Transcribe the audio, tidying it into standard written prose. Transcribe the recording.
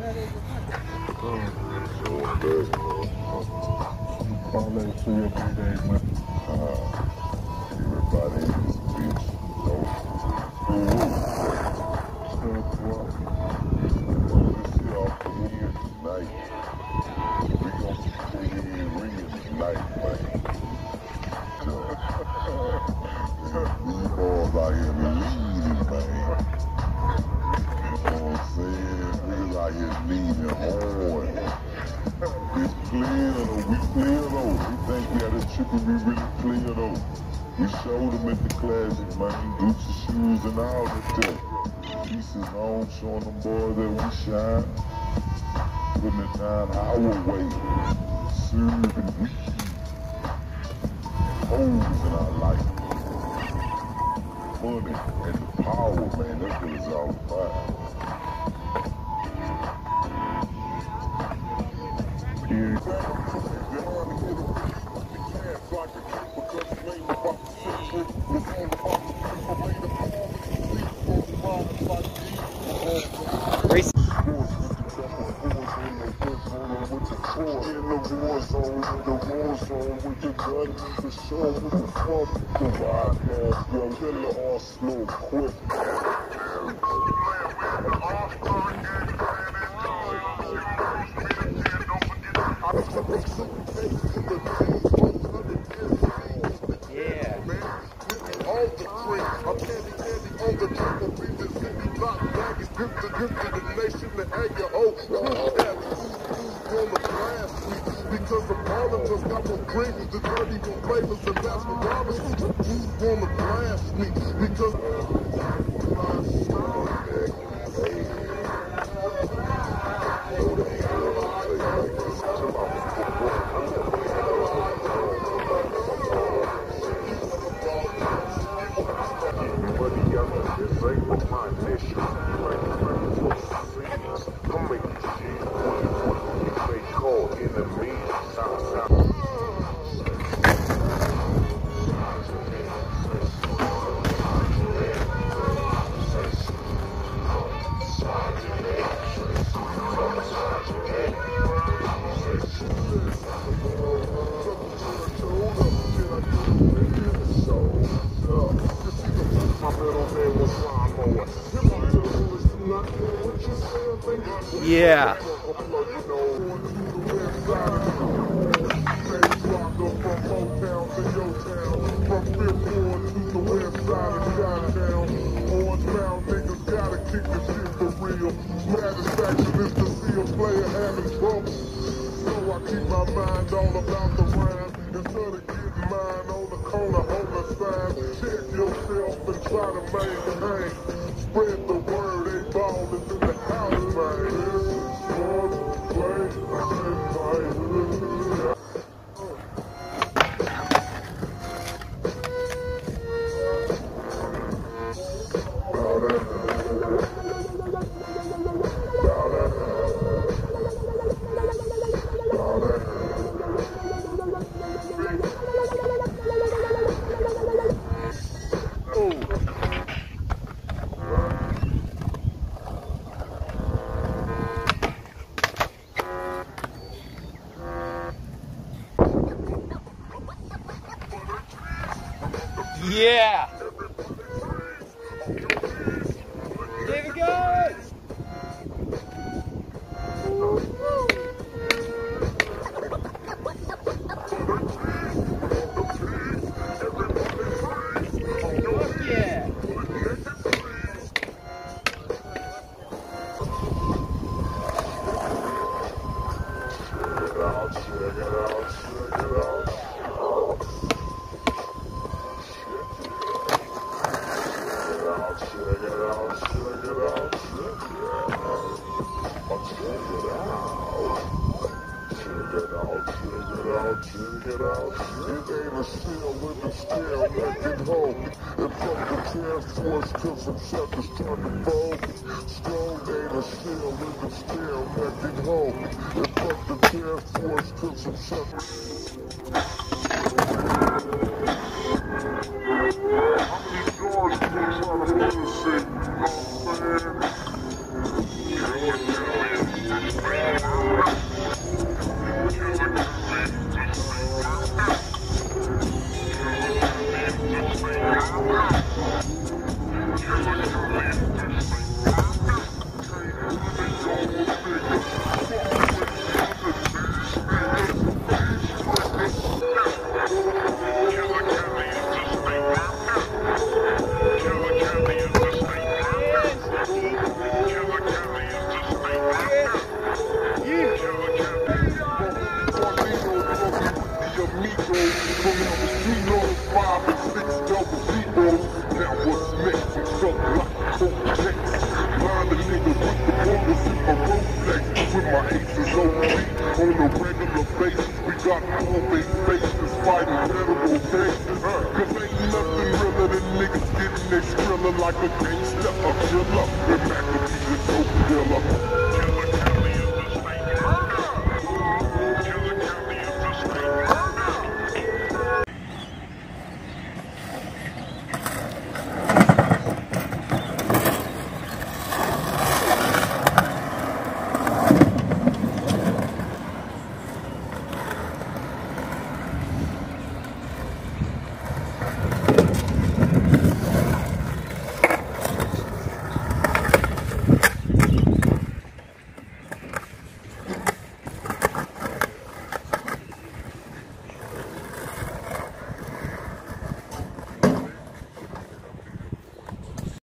Parlay for your day, man. Everybody in this bitch. Let's see off the end tonight. We gonna keep the head ringing tonight, man. These boys out here leading, man. You know what I'm saying? Niggas out here leading hard. It's clear though, we clear though. We think we had a chip and we really clear though. We showed them at the classic, man. Gucci shoes and all that stuff. Pieces on, showing them boys that we shine. Putting it down our way. Serving weed. Holes in our life. Money and the power, man. That's what it's all about. Because the politics got more green, the dirty more flavors and that's what Robinson wanna blast me because yeah. Satisfaction is to see a player having trouble. So I keep my mind all about the rhyme. Instead of getting mine on the corner on the side, check yourself and try to maintain. Spread the word, they ballin' in the house, man. This is one place in my hood. Yeah. David goes. Yeah. Check it out. It ain't a still with the still making home. And from the task force till some suckers turn to fold. Strong ain't a still with the still making home. And from the task force till some suckers. How many doors do you try to put in? You know what I'm saying? like a gangster, a killer. And Mac could be a dope dealer.